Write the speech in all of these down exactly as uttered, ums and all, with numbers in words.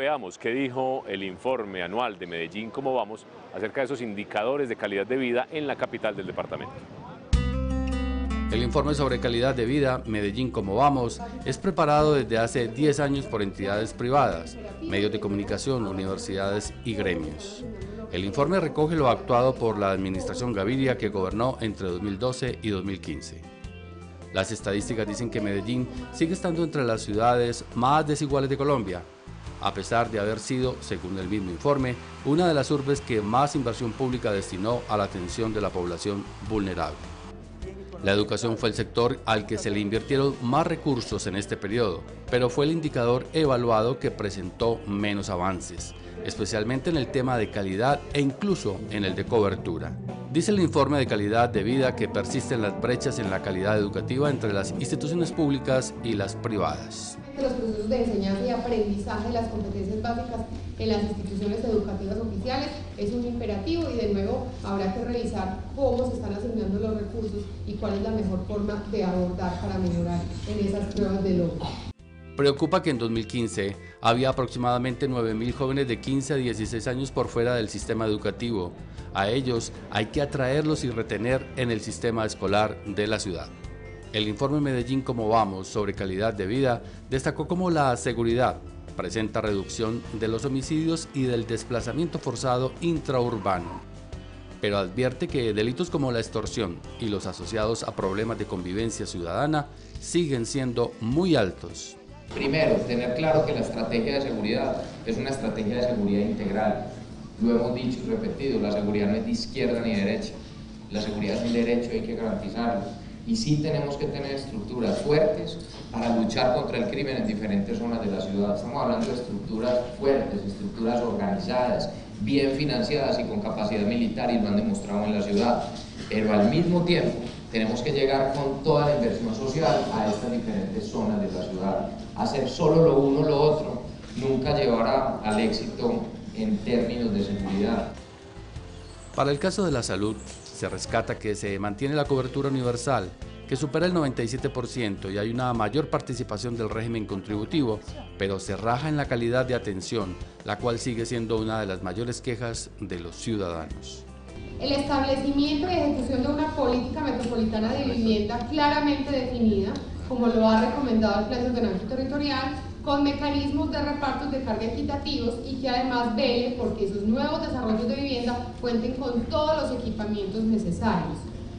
veamos qué dijo el informe anual de Medellín Cómo Vamos acerca de esos indicadores de calidad de vida en la capital del departamento. El informe sobre calidad de vida, Medellín Cómo Vamos, es preparado desde hace diez años por entidades privadas, medios de comunicación, universidades y gremios. El informe recoge lo actuado por la administración Gaviria, que gobernó entre dos mil doce y dos mil quince. Las estadísticas dicen que Medellín sigue estando entre las ciudades más desiguales de Colombia, a pesar de haber sido, según el mismo informe, una de las urbes que más inversión pública destinó a la atención de la población vulnerable. La educación fue el sector al que se le invirtieron más recursos en este periodo, pero fue el indicador evaluado que presentó menos avances, especialmente en el tema de calidad e incluso en el de cobertura. Dice el informe de calidad de vida que persisten las brechas en la calidad educativa entre las instituciones públicas y las privadas. Los procesos de enseñanza y aprendizaje de las competencias básicas en las instituciones educativas oficiales es un imperativo y de nuevo habrá que revisar cómo se están asignando los recursos y cuál es la mejor forma de abordar para mejorar en esas pruebas de logro. Preocupa que en dos mil quince había aproximadamente nueve mil jóvenes de quince a dieciséis años por fuera del sistema educativo. A ellos hay que atraerlos y retener en el sistema escolar de la ciudad. El informe Medellín Cómo Vamos sobre calidad de vida destacó cómo la seguridad presenta reducción de los homicidios y del desplazamiento forzado intraurbano, pero advierte que delitos como la extorsión y los asociados a problemas de convivencia ciudadana siguen siendo muy altos. Primero, tener claro que la estrategia de seguridad es una estrategia de seguridad integral. Lo hemos dicho y repetido, la seguridad no es de izquierda ni derecha, la seguridad es un derecho y hay que garantizarlo. Y sí tenemos que tener estructuras fuertes para luchar contra el crimen en diferentes zonas de la ciudad. Estamos hablando de estructuras fuertes, estructuras organizadas, bien financiadas y con capacidad militar, y lo han demostrado en la ciudad. Pero al mismo tiempo tenemos que llegar con toda la inversión social a estas diferentes zonas de la ciudad. Hacer solo lo uno o lo otro nunca llevará al éxito en términos de seguridad. Para el caso de la salud, se rescata que se mantiene la cobertura universal, que supera el noventa y siete por ciento, y hay una mayor participación del régimen contributivo, pero se raja en la calidad de atención, la cual sigue siendo una de las mayores quejas de los ciudadanos. El establecimiento y ejecución de una política metropolitana de vivienda claramente definida, como lo ha recomendado el Plan de Ordenamiento Territorial, con mecanismos de repartos de carga equitativos y que además vele porque esos nuevos desarrollos de vivienda cuenten con todos los equipamientos necesarios.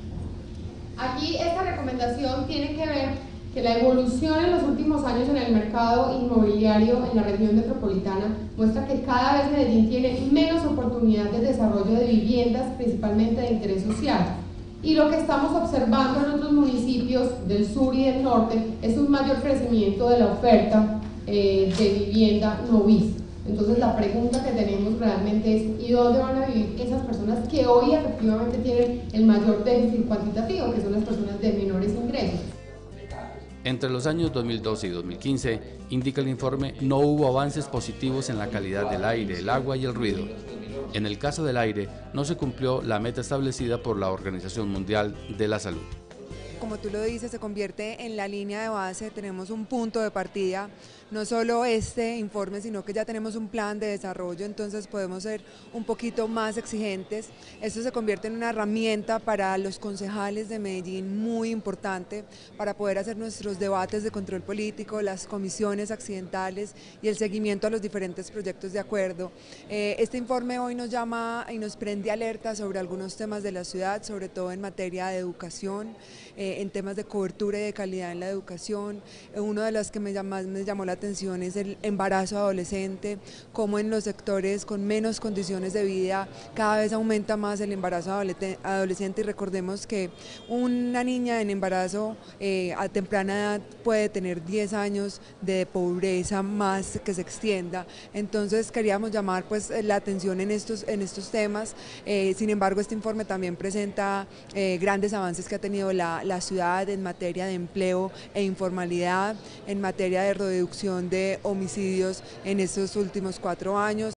Aquí esta recomendación tiene que ver que la evolución en los últimos años en el mercado inmobiliario en la región metropolitana muestra que cada vez Medellín tiene menos oportunidad de desarrollo de viviendas, principalmente de interés social. Y lo que estamos observando en otros municipios del sur y del norte es un mayor crecimiento de la oferta eh, de vivienda no vista. Entonces la pregunta que tenemos realmente es ¿y dónde van a vivir esas personas que hoy efectivamente tienen el mayor déficit cuantitativo, que son las personas de menores ingresos? Entre los años dos mil doce y dos mil quince, indica el informe, no hubo avances positivos en la calidad del aire, el agua y el ruido. En el caso del aire, no se cumplió la meta establecida por la Organización Mundial de la Salud. Como tú lo dices, se convierte en la línea de base, tenemos un punto de partida, no solo este informe, sino que ya tenemos un plan de desarrollo, entonces podemos ser un poquito más exigentes. Esto se convierte en una herramienta para los concejales de Medellín muy importante para poder hacer nuestros debates de control político, las comisiones accidentales y el seguimiento a los diferentes proyectos de acuerdo. Eh, este informe hoy nos llama y nos prende alerta sobre algunos temas de la ciudad, sobre todo en materia de educación, eh, en temas de cobertura y de calidad en la educación. Uno de los que me llama, me llamó la atención es el embarazo adolescente, como en los sectores con menos condiciones de vida cada vez aumenta más el embarazo adolescente, y recordemos que una niña en embarazo eh, a temprana edad puede tener diez años de pobreza más que se extienda. Entonces queríamos llamar pues la atención en estos, en estos temas. Eh, sin embargo, este informe también presenta eh, grandes avances que ha tenido la, la ciudad en materia de empleo e informalidad, en materia de reducción de homicidios en estos últimos cuatro años,